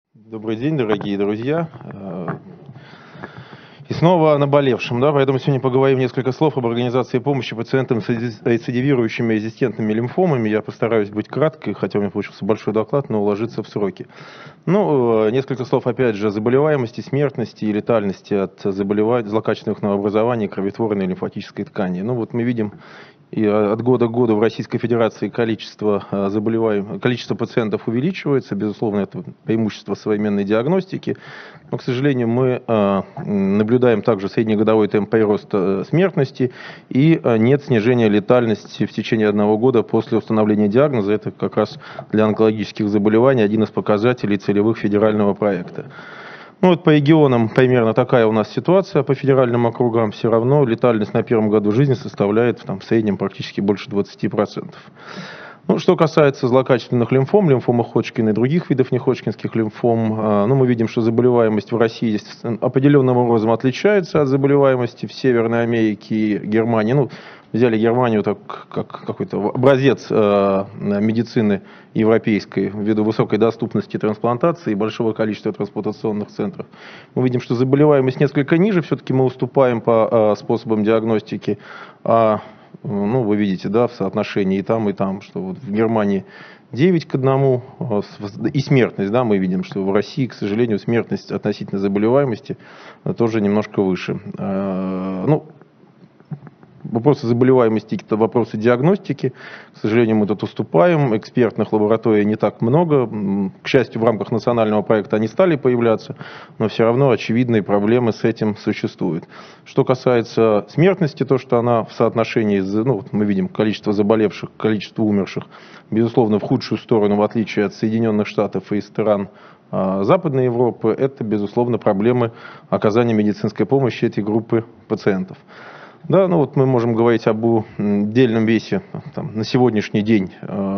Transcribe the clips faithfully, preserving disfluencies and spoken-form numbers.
Добрый день, дорогие друзья. И снова о наболевшем, да, поэтому сегодня поговорим несколько слов об организации помощи пациентам с рецидивирующими резистентными лимфомами. Я постараюсь быть краткой, хотя у меня получился большой доклад, но уложиться в сроки. Ну, несколько слов, опять же, о заболеваемости, смертности и летальности от заболеваний, злокачественных новообразований кроветворной лимфатической ткани. Ну, вот мы видим, и от года к году в Российской Федерации количество заболеваемых, количество пациентов увеличивается. Безусловно, это преимущество современной диагностики. Но, к сожалению, мы наблюдаем также среднегодовой темп прироста смертности и нет снижения летальности в течение одного года после установления диагноза. Это как раз для онкологических заболеваний один из показателей целевых федерального проекта. Ну вот по регионам примерно такая у нас ситуация, по федеральным округам все равно летальность на первом году жизни составляет там, в среднем практически больше двадцати процентов. Ну, что касается злокачественных лимфом, лимфомы Ходжкина и других видов неходжкинских лимфом, ну, мы видим, что заболеваемость в России здесь определенным образом отличается от заболеваемости в Северной Америке и Германии. Ну, взяли Германию так, как какой-то образец э, медицины европейской ввиду высокой доступности трансплантации и большого количества трансплантационных центров. Мы видим, что заболеваемость несколько ниже, все-таки мы уступаем по э, способам диагностики. А, ну, вы видите, да, в соотношении и там, и там, что вот в Германии девять к одному, и смертность, да, мы видим, что в России, к сожалению, смертность относительно заболеваемости тоже немножко выше. Ну, вопросы заболеваемости, это вопросы диагностики. К сожалению, мы тут уступаем. Экспертных лабораторий не так много. К счастью, в рамках национального проекта они стали появляться, но все равно очевидные проблемы с этим существуют. Что касается смертности, то, что она в соотношении, ну, вот мы видим количество заболевших, количество умерших, безусловно, в худшую сторону, в отличие от Соединенных Штатов и стран Западной Европы, это, безусловно, проблемы оказания медицинской помощи этой группы пациентов. Да, ну вот мы можем говорить об удельном весе там, на сегодняшний день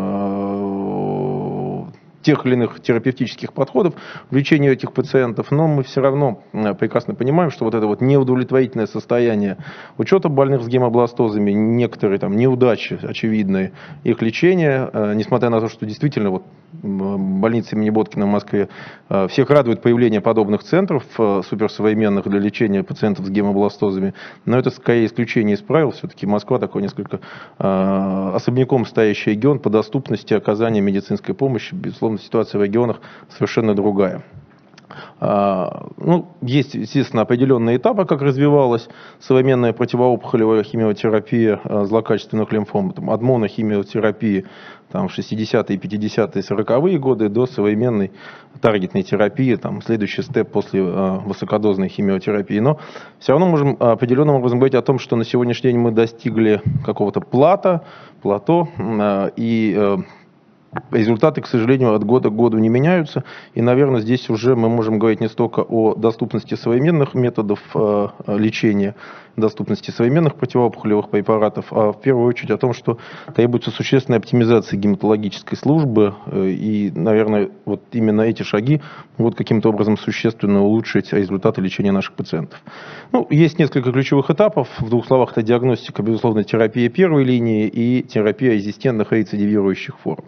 э, тех или иных терапевтических подходов в лечении этих пациентов, но мы все равно прекрасно понимаем, что вот это вот неудовлетворительное состояние учета больных с гемобластозами, некоторые там неудачи очевидные их лечения, э, несмотря на то, что действительно вот больница имени Боткина в Москве всех радует появление подобных центров суперсовременных для лечения пациентов с гемобластозами, но это скорее исключение из правил. Все-таки Москва такой несколько э, особняком стоящий регион по доступности оказания медицинской помощи. Безусловно, ситуация в регионах совершенно другая. Ну, есть, естественно, определенные этапы, как развивалась современная противоопухолевая химиотерапия злокачественных лимфом, там, от монохимиотерапии там, в шестидесятые, пятидесятые, сороковые годы до современной таргетной терапии, там, следующий степ после э, высокодозной химиотерапии. Но все равно можем определенным образом говорить о том, что на сегодняшний день мы достигли какого-то плата, плато, э, и э, результаты, к сожалению, от года к году не меняются. И, наверное, здесь уже мы можем говорить не столько о доступности современных методов э, лечения, доступности современных противоопухолевых препаратов, а в первую очередь о том, что требуется существенная оптимизация гематологической службы. Э, и, наверное, вот именно эти шаги могут каким-то образом существенно улучшить результаты лечения наших пациентов. Ну, есть несколько ключевых этапов. В двух словах, это диагностика, безусловно, терапия первой линии и терапия резистентных рецидивирующих форм.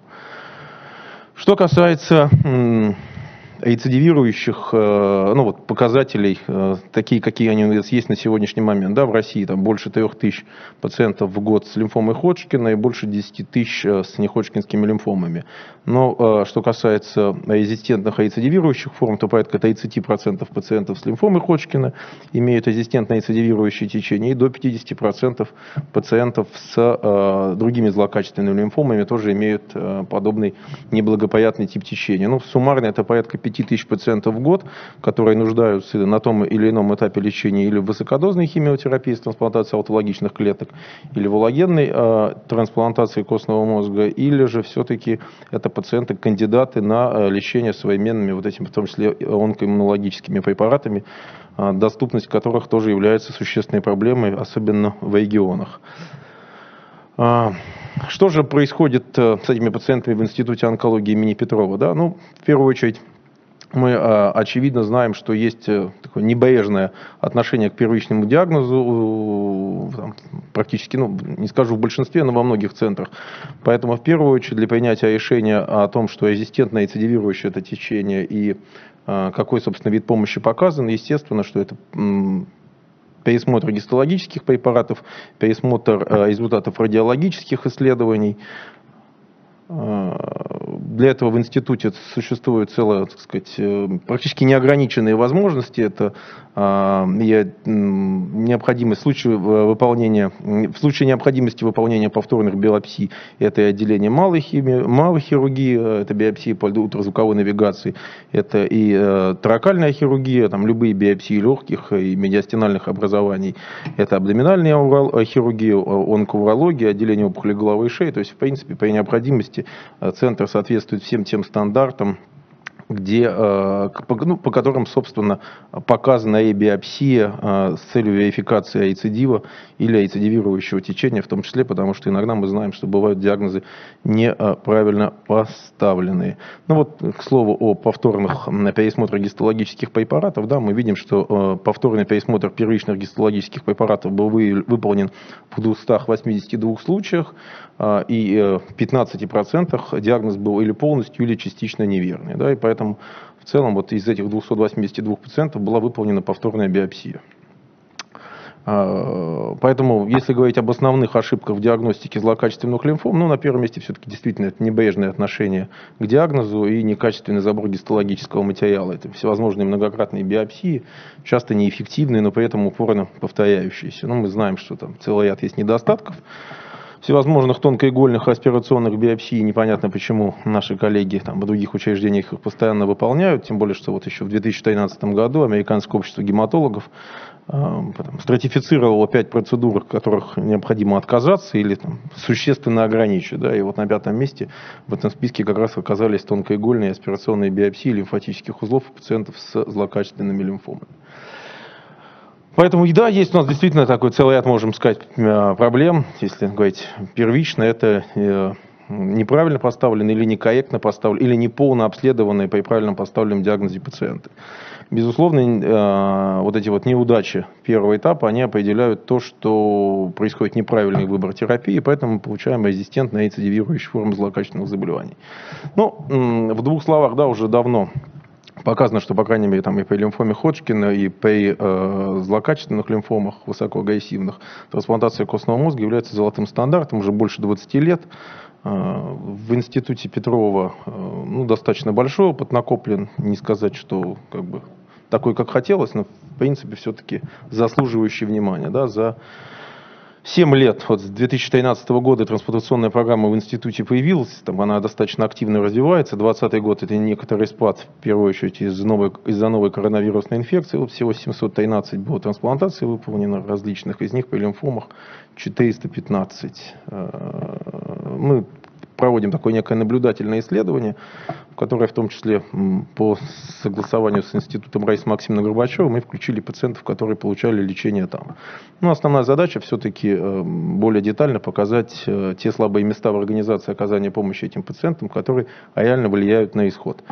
Что касается рецидивирующих ну, вот, показателей, такие, какие они у нас есть на сегодняшний момент, да, в России там больше трех тысяч пациентов в год с лимфомой Ходжкина и больше десяти тысяч с неходжкинскими лимфомами. Но что касается резистентных рецидивирующих форм, то порядка тридцати процентов пациентов с лимфомой Ходжкина имеют резистентное рецидивирующее течение, и до пятидесяти процентов пациентов с э, другими злокачественными лимфомами тоже имеют э, подобный неблагоприятный тип течения. Ну, суммарно это порядка пяти тысяч пациентов в год, которые нуждаются на том или ином этапе лечения или в высокодозной химиотерапии с трансплантацией аутологичных клеток, или в аллогенной э, трансплантации костного мозга, или же все-таки это пациенты, кандидаты на лечение современными, вот этими, в том числе онкоиммунологическими препаратами, доступность которых тоже является существенной проблемой, особенно в регионах. Что же происходит с этими пациентами в Институте онкологии имени Петрова? Да? Ну, в первую очередь, мы, очевидно, знаем, что есть такое небрежное отношение к первичному диагнозу, там, практически, ну, не скажу в большинстве, но во многих центрах. Поэтому, в первую очередь, для принятия решения о том, что резистентное рецидивирующее это течение и какой, собственно, вид помощи показан. Естественно, что это пересмотр гистологических препаратов, пересмотр результатов радиологических исследований. Для этого в институте существует целая, так сказать, практически неограниченные возможности. Это необходимость в случае выполнения, в случае необходимости выполнения повторных биопсий, это и отделение малой химии, малой хирургии, это биопсии по ультразвуковой навигации, это и торакальная хирургия, там любые биопсии легких и медиастинальных образований, это абдоминальная хирургия, онкоурология, отделение опухоли головы и шеи. То есть, в принципе, при необходимости центр соответствует всем тем стандартам, где, ну, по которым, собственно, показана и биопсия с целью верификации рецидива или рецидивирующего течения, в том числе, потому что иногда мы знаем, что бывают диагнозы неправильно поставленные. Ну вот, к слову о повторных пересмотрах гистологических препаратов, да, мы видим, что повторный пересмотр первичных гистологических препаратов был выполнен в двухстах восьмидесяти двух случаях, и в пятнадцати процентах диагноз был или полностью, или частично неверный. Да, и поэтому в целом вот из этих двухсот восьмидесяти двух пациентов была выполнена повторная биопсия. Поэтому, если говорить об основных ошибках в диагностике злокачественных лимфом, ну, на первом месте все-таки действительно это небрежное отношение к диагнозу и некачественный забор гистологического материала. Это всевозможные многократные биопсии, часто неэффективные, но при этом упорно повторяющиеся. Ну, мы знаем, что там целый ряд есть недостатков всевозможных тонкоигольных аспирационных биопсий. Непонятно, почему наши коллеги там, в других учреждениях их постоянно выполняют. Тем более, что вот еще в две тысячи тринадцатом году Американское общество гематологов э, стратифицировало пять процедур, от которых необходимо отказаться или там, существенно ограничить. Да? И вот на пятом месте в этом списке как раз оказались тонкоигольные аспирационные биопсии лимфатических узлов у пациентов с злокачественными лимфомами. Поэтому, да, есть у нас действительно такой целый ряд, можем сказать, проблем. Если говорить первично, это неправильно поставленные или некорректно поставленные, или неполно обследованные при правильно поставленном диагнозе пациенты. Безусловно, вот эти вот неудачи первого этапа, они определяют то, что происходит неправильный выбор терапии, поэтому мы получаем резистентные рецидивирующие формы злокачественных заболеваний. Ну, в двух словах, да, уже давно показано, что, по крайней мере, там и при лимфоме Ходжкина, и при э, злокачественных лимфомах, высокоагрессивных, трансплантация костного мозга является золотым стандартом уже больше двадцати лет. Э, в институте Петрова э, ну, достаточно большой опыт накоплен, не сказать, что как бы такой, как хотелось, но, в принципе, все-таки заслуживающий внимания. Да, за семь лет, вот с две тысячи тринадцатого года трансплантационная программа в институте появилась, там она достаточно активно развивается. двадцатый год это некоторый спад, в первую очередь из-за новой, из-за новой коронавирусной инфекции. Вот всего семьсот тринадцать было трансплантаций выполнено различных, из них при лимфомах четыреста пятнадцать. Мы проводим такое некое наблюдательное исследование, которое в том числе по согласованию с институтом Раисы Максимовны Горбачевой мы включили пациентов, которые получали лечение там. Но основная задача все-таки более детально показать те слабые места в организации оказания помощи этим пациентам, которые реально влияют на исход.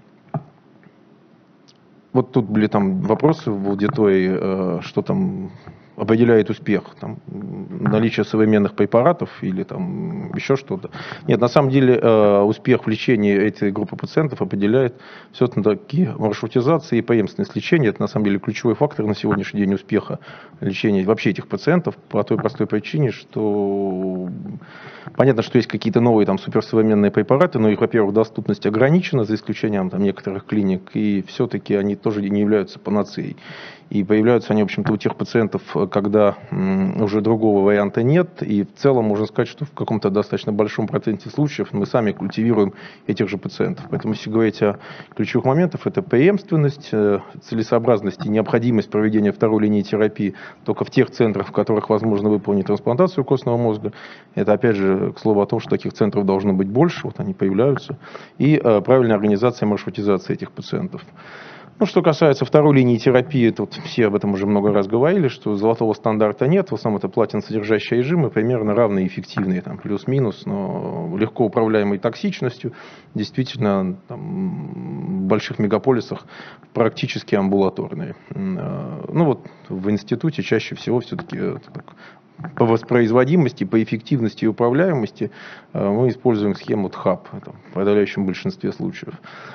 Вот тут были там вопросы в аудитории, что там определяет успех, там, наличие современных препаратов или там еще что-то. Нет, на самом деле э, успех в лечении этой группы пациентов определяет все-таки маршрутизация и преемственность лечения. Это на самом деле ключевой фактор на сегодняшний день успеха лечения вообще этих пациентов по той простой причине, что понятно, что есть какие-то новые там суперсовременные препараты, но их, во-первых, доступность ограничена, за исключением там некоторых клиник, и все-таки они тоже не являются панацеей. И появляются они, в общем-то, у тех пациентов, когда уже другого варианта нет. И в целом можно сказать, что в каком-то достаточно большом проценте случаев мы сами культивируем этих же пациентов. Поэтому, если говорить о ключевых моментах, это преемственность, целесообразность и необходимость проведения второй линии терапии только в тех центрах, в которых возможно выполнить трансплантацию костного мозга. Это, опять же, к слову о том, что таких центров должно быть больше, вот они появляются. И правильная организация маршрутизации этих пациентов. Ну, что касается второй линии терапии, тут все об этом уже много раз говорили, что золотого стандарта нет, в основном это платиносодержащие режимы, примерно равные и эффективные, там, плюс-минус, но легко управляемой токсичностью, действительно, там, в больших мегаполисах практически амбулаторные. Ну, вот в институте чаще всего все-таки по воспроизводимости, по эффективности и управляемости мы используем схему ТХАП в подавляющем большинстве случаев.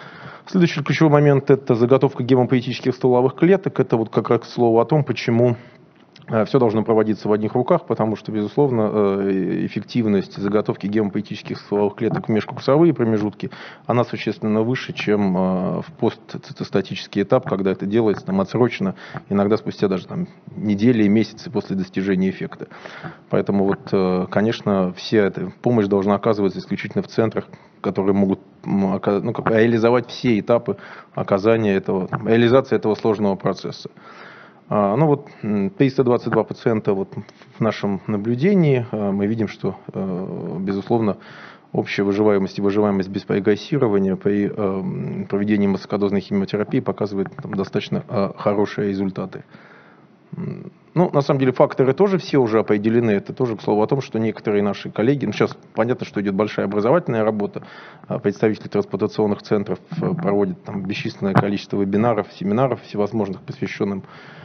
Следующий ключевой момент – это заготовка гемопоэтических стволовых клеток. Это вот как раз слово о том, почему все должно проводиться в одних руках, потому что, безусловно, эффективность заготовки гемопоэтических стволовых клеток в межкурсовые промежутки, она существенно выше, чем в постцитостатический этап, когда это делается там, отсрочно, иногда спустя даже там, недели и месяцы после достижения эффекта. Поэтому, вот, конечно, вся эта помощь должна оказываться исключительно в центрах, которые могут ну, как, реализовать все этапы оказания этого, реализации этого сложного процесса. Ну вот триста двадцать два пациента вот в нашем наблюдении, мы видим, что, безусловно, общая выживаемость и выживаемость без прогрессирования при проведении высокодозной химиотерапии показывает там, достаточно хорошие результаты. Ну, на самом деле, факторы тоже все уже определены. Это тоже, к слову, о том, что некоторые наши коллеги, ну, сейчас понятно, что идет большая образовательная работа, представители трансплантационных центров проводят там бесчисленное количество вебинаров, семинаров всевозможных, посвященных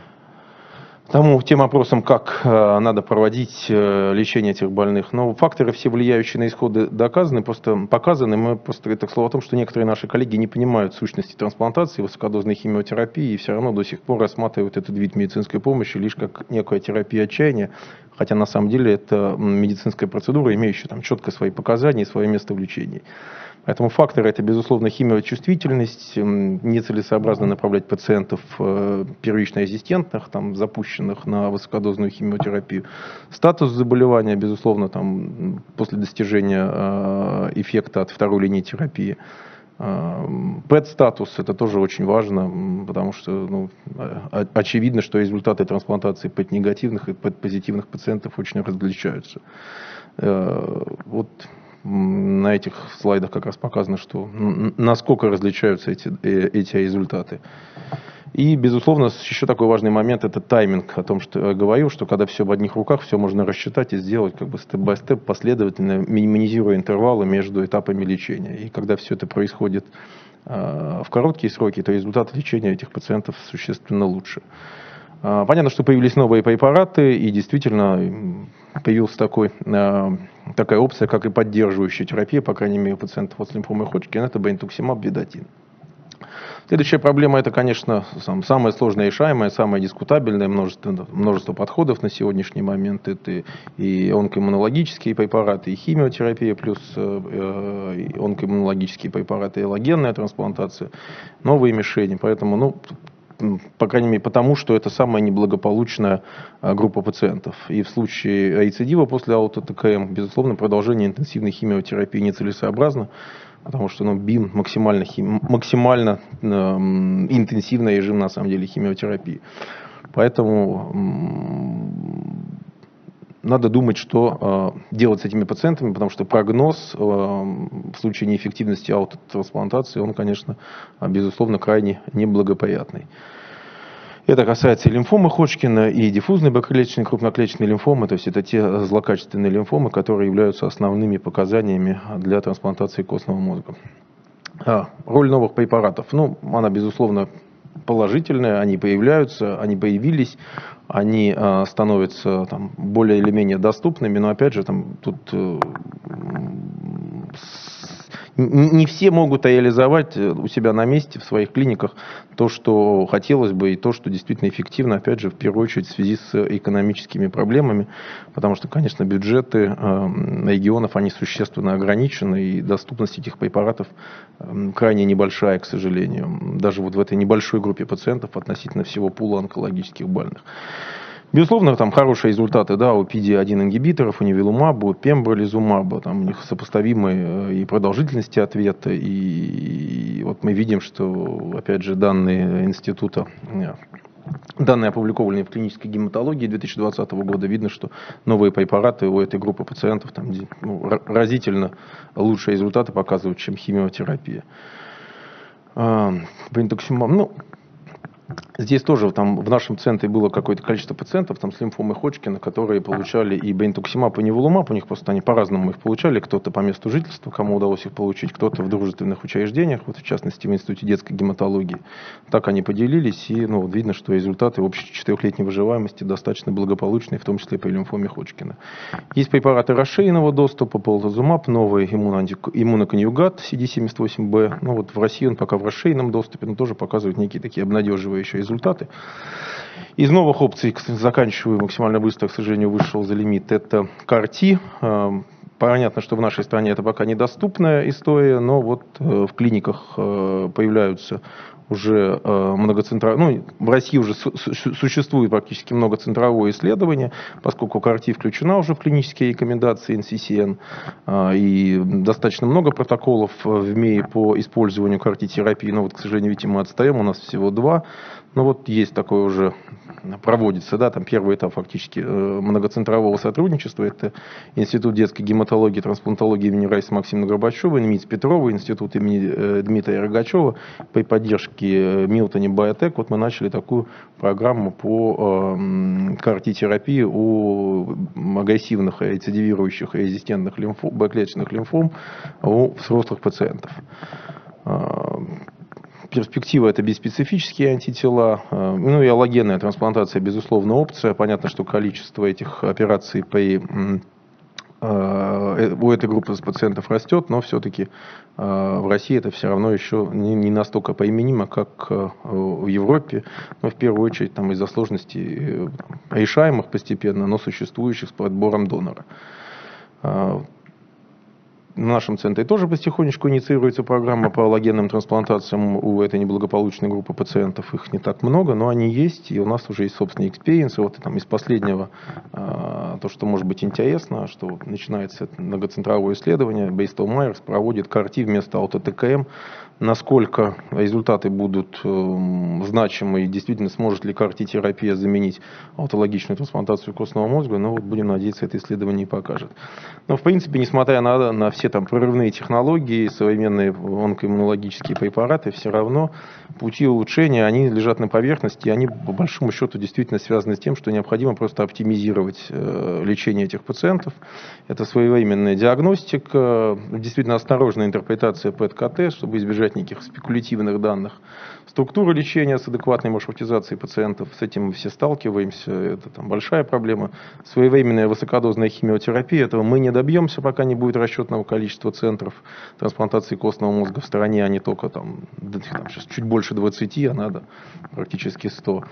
тому, тем вопросам, как э, надо проводить э, лечение этих больных. Но факторы, все влияющие на исходы, доказаны, просто показаны. Мы просто, это к слову о том, что некоторые наши коллеги не понимают сущности трансплантации, высокодозной химиотерапии и все равно до сих пор рассматривают этот вид медицинской помощи лишь как некая терапия отчаяния, хотя на самом деле это медицинская процедура, имеющая там четко свои показания и свое место в лечении. Поэтому факторы – это, безусловно, химиочувствительность, нецелесообразно направлять пациентов первично резистентных, там, запущенных на высокодозную химиотерапию, статус заболевания, безусловно, там, после достижения эффекта от второй линии терапии. ПЭТ-статус – это тоже очень важно, потому что ну, очевидно, что результаты трансплантации ПЭТ-негативных и ПЭТ-позитивных пациентов очень различаются. Вот. На этих слайдах как раз показано, что насколько различаются эти, эти результаты. И, безусловно, еще такой важный момент – это тайминг. О том, что я говорил, что когда все в одних руках, все можно рассчитать и сделать как бы степ-бай-степ, последовательно, минимизируя интервалы между этапами лечения. И когда все это происходит э, в короткие сроки, то результат лечения этих пациентов существенно лучше. Понятно, что появились новые препараты, и действительно появилась такой, такая опция, как и поддерживающая терапия, по крайней мере, у пациентов с лимфомой Ходжкина, это бентуксимаб ведотин. Следующая проблема – это, конечно, самая сложная решаемая, самая дискутабельная, множество, множество подходов на сегодняшний момент. Это и онкоиммунологические препараты, и химиотерапия, плюс э, онкоиммунологические препараты, и аллогенная трансплантация, новые мишени. Поэтому, ну, по крайней мере, потому что это самая неблагополучная группа пациентов. И в случае рецидива после аутоТКМ, безусловно, продолжение интенсивной химиотерапии нецелесообразно, потому что ну, БИМ максимально, хим, максимально э, интенсивный режим, на самом деле, химиотерапии. Поэтому э, надо думать, что э, делать с этими пациентами, потому что прогноз э, в случае неэффективности аутотрансплантации, он, конечно, безусловно, крайне неблагоприятный. Это касается и лимфомы Ходжкина, и диффузной бактериальной крупноклеточной лимфомы, то есть это те злокачественные лимфомы, которые являются основными показаниями для трансплантации костного мозга. А, роль новых препаратов, ну, она, безусловно, положительная, они появляются, они появились, они а, становятся там, более или менее доступными, но опять же, там, тут э, не все могут реализовать у себя на месте, в своих клиниках, то, что хотелось бы, и то, что действительно эффективно, опять же, в первую очередь в связи с экономическими проблемами, потому что, конечно, бюджеты регионов, они существенно ограничены, и доступность этих препаратов крайне небольшая, к сожалению, даже вот в этой небольшой группе пациентов относительно всего пула онкологических больных. Безусловно, там хорошие результаты, да, у пи ди один ингибиторов, у невелумаба, у пембролизумаба, там у них сопоставимые и продолжительности ответа, и, и вот мы видим, что, опять же, данные института, данные, опубликованные в клинической гематологии две тысячи двадцатого года, видно, что новые препараты у этой группы пациентов там, ну, разительно лучшие результаты показывают, чем химиотерапия. Бентуксимаб, ну, Здесь тоже там в нашем центре было какое-то количество пациентов там, с лимфомой Ходжкина, которые получали и бенитуксимаб, и ниволумаб. У них просто они по-разному их получали. Кто-то по месту жительства, кому удалось их получить, кто-то в дружественных учреждениях, вот в частности в Институте детской гематологии. Так они поделились, и ну, видно, что результаты общей четырехлетней выживаемости достаточно благополучные, в том числе по лимфоме Ходжкина. Есть препараты расширенного доступа, полотозумаб, новый иммуноконъюгат си ди семьдесят восемь бэ. Ну, вот в России он пока в расширенном доступе, но тоже показывает некие такие обнадеживающие результаты. Из новых опций, заканчиваю максимально быстро, к сожалению, вышел за лимит, это кар-Ти. Понятно, что в нашей стране это пока недоступная история, но вот в клиниках появляются уже многоцентровые, ну, в России уже существует практически многоцентровое исследование, поскольку кар-Ти включена уже в клинические рекомендации эн си си эн, и достаточно много протоколов в эм и и по использованию кар-Ти-терапии, но вот, к сожалению, видите, мы отстаем, у нас всего два. Ну вот есть такое уже, проводится, да, там первый этап фактически многоцентрового сотрудничества, это Институт детской гематологии и трансплантологии имени Раисы Максимовны Горбачевой, МИЦ Петрова, Институт имени Дмитрия Рогачева, при поддержке Милтони Биотек, вот мы начали такую программу по кар-Ти-терапии у агрессивных, рецидивирующих и резистентных лимфом, Б-клеточных лимфом у взрослых пациентов. Перспектива — это биспецифические антитела, ну и аллогенная трансплантация, безусловно, опция. Понятно, что количество этих операций при, у этой группы пациентов растет, но все-таки в России это все равно еще не настолько применимо, как в Европе, но в первую очередь там из-за сложностей решаемых постепенно, но существующих с подбором донора. В нашем центре тоже потихонечку инициируется программа по аллогенным трансплантациям у этой неблагополучной группы пациентов. Их не так много, но они есть, и у нас уже есть собственные экспириенсы. Вот там из последнего, то, что может быть интересно, что вот начинается многоцентровое исследование, Bristol Myers проводит кар-Ти вместо ауто-ТКМ. Насколько результаты будут значимы и действительно сможет ли кар-Ти-терапия заменить аутологичную трансплантацию костного мозга, но вот будем надеяться, это исследование и покажет. Но в принципе, несмотря на, на все там прорывные технологии, современные онкоиммунологические препараты, все равно пути улучшения, они лежат на поверхности, и они по большому счету действительно связаны с тем, что необходимо просто оптимизировать э, лечение этих пациентов. Это своевременная диагностика, действительно осторожная интерпретация ПЭТ-КТ, чтобы избежать неких спекулятивных данных. Структура лечения с адекватной маршрутизацией пациентов, с этим мы все сталкиваемся, это там большая проблема. Своевременная высокодозная химиотерапия, этого мы не добьемся, пока не будет расчетного количества центров трансплантации костного мозга в стране, а не только там, там сейчас чуть больше двадцати, а надо практически сто.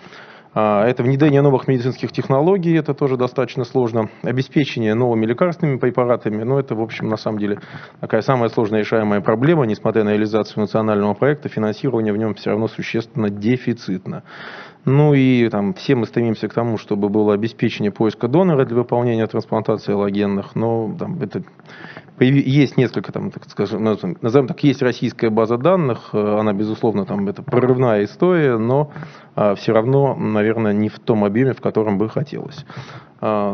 Это внедрение новых медицинских технологий, это тоже достаточно сложно. Обеспечение новыми лекарственными препаратами, но это, в общем, на самом деле такая самая сложная решаемая проблема, несмотря на реализацию национального проекта, финансирование в нем все равно существенно дефицитно. Ну и там, все мы стремимся к тому, чтобы было обеспечение поиска донора для выполнения трансплантации аллогенных, но там, это, есть несколько, там, так скажем, назовем так, есть российская база данных, она, безусловно, там, это прорывная история, но а, все равно, наверное, не в том объеме, в котором бы хотелось. А,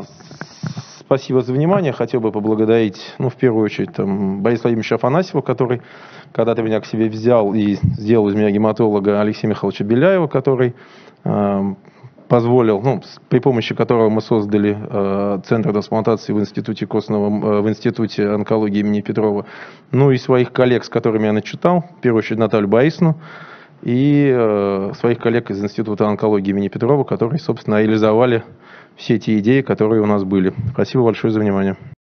спасибо за внимание. Хотел бы поблагодарить, ну, в первую очередь, там, Бориса Владимировича Афанасьева, который когда-то меня к себе взял и сделал из меня гематолога, Алексея Михайловича Беляева, который э, позволил, ну, при помощи которого мы создали э, Центр трансплантации в Институте костного, э, в Институте онкологии имени Петрова, ну и своих коллег, с которыми я начитал, в первую очередь Наталью Борисовну, и э, своих коллег из Института онкологии имени Петрова, которые, собственно, реализовали все те идеи, которые у нас были. Спасибо большое за внимание.